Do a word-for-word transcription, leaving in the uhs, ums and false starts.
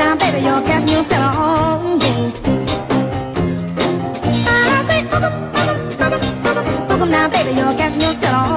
now, baby, you're casting your spell on me. I say, boogum, boogum, boogum, boogum, boogum now, baby, you're casting your spell on me.